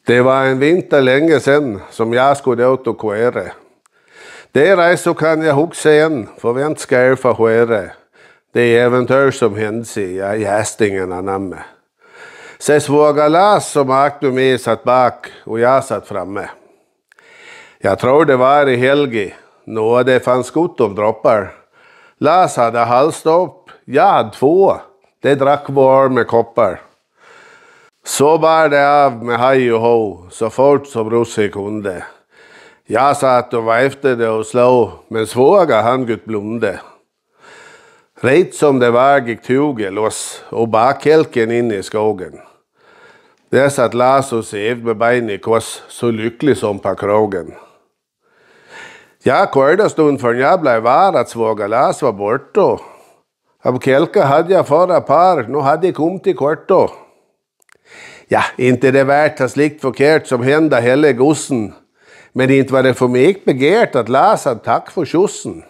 Det var en vinter länge sedan som jag skulle ut och kväre. Det reise kan jag huxa igen, för vent ska jag förskärre. Det äventyr som hände sig i hästingen anamme. Så svåga Lars som aktu med satt bak och jag satt framme. Jag tror det var i helgi, nå det fanns gott om droppar. Lars hade halsstopp, jag hade 2. Det drack var med koppar. Så bar det av med haj och ho, så fort som Russi kunde. Jag satt och väftade och slå, men svåga han gutt blonde. Rätt som det var gick tuget loss och bakhelken in i skogen. Där satt Lars och sevd med bein i kors, så lycklig som på krogen. Jag kvärde stund för jag blev var att svåga Lars var borta. Av kelka hade jag förra par, nu hade jag kommit till kvarto. Ja, inte det värt att slikt förkert som hända hela gossen. Men inte var det för mig begärt att Lars hade tack för skjutsen.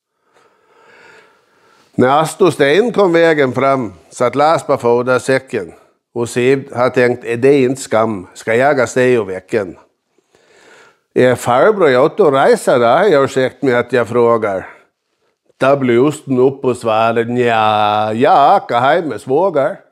När Asto Sten kom vägen fram, satt Lars på fodersäcken. Och Siv har tänkt, är det inte skam, ska jag ga steg och väcken? Är farbror ute och resa då, har jag sagt med att jag frågar. Då blir osten upp och svarar, ja, jag åker hem med svågar.